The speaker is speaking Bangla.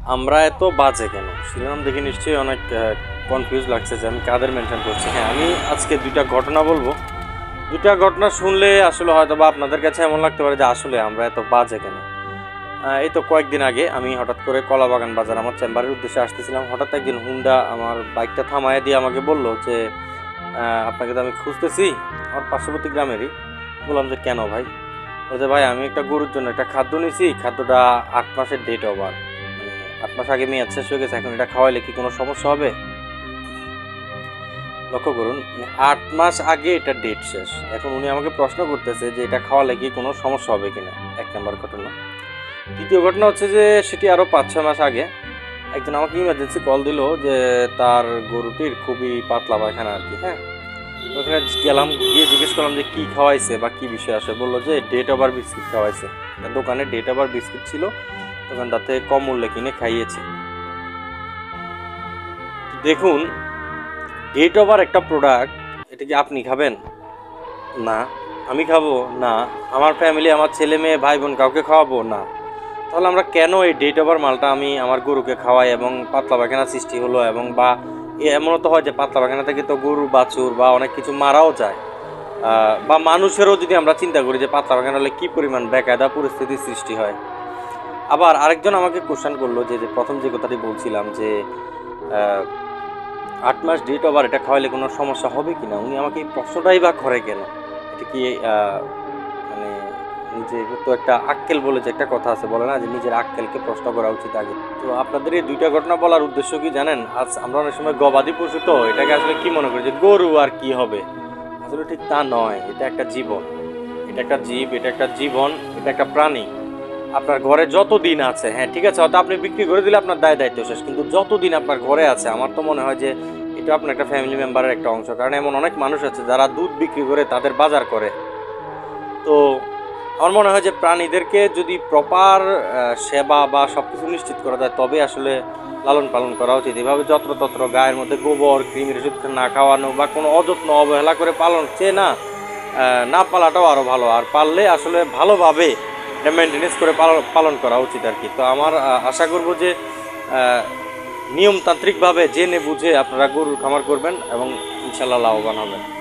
আমরা এত বাজে কেন শিরোনাম দেখে নিশ্চয়ই অনেক কনফিউজ লাগছে যে আমি কাদের মেনশন করছি। হ্যাঁ, আমি আজকে দুইটা ঘটনা বলবো। দুইটা ঘটনা শুনলে আসলে হয়তো বা আপনাদের কাছে এমন লাগতে পারে যে আসলে আমরা এত বাজে কেন। এই তো কয়েকদিন আগে আমি হঠাৎ করে কলাবাগান বাজার আমার চেম্বারের উদ্দেশ্যে আসতেছিলাম। হঠাৎ একদিন হুন্ডা আমার বাইকটা থামায় দিয়ে আমাকে বললো যে আপনাকে তো আমি খুঁজতেছি, আমার পার্শ্ববর্তী গ্রামেরই। বললাম যে কেন ভাই? বলছে ভাই আমি একটা গরুর জন্য একটা খাদ্য নিয়েছি, খাদ্যটা 8 মাসের ডেট ওভার, 8 মাস আগে মেয়াদ শেষ হয়ে গেছে, এখন এটা খাওয়াইলে কি কোনো সমস্যা হবে? লক্ষ্য করুন, 8 মাস আগে এটা ডেট শেষ, এখন উনি আমাকে প্রশ্ন করতেছে যে এটা খাওয়ালে কি কোনো সমস্যা হবে কিনা। এক নম্বর ঘটনা। দ্বিতীয় ঘটনা হচ্ছে যে সেটি আরও 5-6 মাস আগে একজন আমাকে ইমার্জেন্সি কল দিল যে তার গরুটির খুবই পাতলা পায়খানা আর কি। হ্যাঁ, ওখানে গেলাম, গিয়ে জিজ্ঞেস করলাম যে কী খাওয়াইছে বা কী বিষয় আসে। বললো যে ডেট ওভার বিস্কিট খাওয়াইছে। দোকানে ডেট ওভার বিস্কিট ছিল, দোকানটার থেকে কম মূল্যে কিনে খাইয়েছে। দেখুন, ডেট ওভার একটা প্রোডাক্ট, এটা কি আপনি খাবেন? না। আমি খাবো? না। আমার ফ্যামিলি, আমার ছেলে মেয়ে ভাই বোন কাউকে খাওয়াবো? না। তাহলে আমরা কেন এই ডেট ওভার মালটা আমি আমার গরুকে খাওয়াই এবং পাতলা পায়খানা সৃষ্টি হলো? এবং বা এমনও তো হয় যে পাতলা পায়খানা থেকে তো গরু বাছুর বা অনেক কিছু মারাও যায়, বা মানুষেরও যদি আমরা চিন্তা করি যে পাতলা পায়খানা হলে কী পরিমাণ বেকায়দা পরিস্থিতির সৃষ্টি হয়। আবার আরেকজন আমাকে কোশ্চেন করলো যে প্রথম যে কথাটি বলছিলাম যে 8 মাস ডেট ওভার, এটা খাওয়াইলে কোনো সমস্যা হবে কি না। উনি আমাকে এই প্রশ্নটাই বা করে কেন? এটা কি মানে নিজের তো একটা আক্কেল বলে যে একটা কথা আছে, বলে না যে নিজের আক্কেলকে প্রশ্ন করা উচিত আগে। তো আপনাদের এই দুইটা ঘটনা বলার উদ্দেশ্য কি জানেন? আজ আমরা অনেক সময় গবাদি পশু, তো এটাকে আসলে কি মনে করি যে গরু আর কি হবে। আসলে ঠিক তা নয়। এটা একটা জীবন, এটা একটা জীব, এটা একটা জীবন, এটা একটা প্রাণী। আপনার ঘরে যত দিন আছে, হ্যাঁ ঠিক আছে, হয়তো আপনি বিক্রি করে দিলে আপনার দায়িত্ব শেষ, কিন্তু যতদিন আপনার ঘরে আছে আমার তো মনে হয় যে এটা আপনার একটা ফ্যামিলি মেম্বারের একটা অংশ। কারণ এমন অনেক মানুষ আছে যারা দুধ বিক্রি করে তাদের বাজার করে। তো আমার মনে হয় যে প্রাণীদেরকে যদি প্রপার সেবা বা সব কিছু নিশ্চিত করা যায় তবে আসলে লালন পালন করা উচিত। এভাবে যত্রতত্র গায়ের মধ্যে গোবর কৃমির ওষুধ না খাওয়ানো বা কোনো অযত্ন অবহেলা করে পালন চেয়ে না পালাটাও আরও ভালো। আর পারলে আসলে ভালোভাবে এটা মেনটেনেন্স করে পালন করা উচিত আর কি। তো আমার আশা করব যে নিয়মতান্ত্রিকভাবে জেনে বুঝে আপনারা গরুর খামার করবেন এবং ইনশাল্লাহ লাভবান হবেন।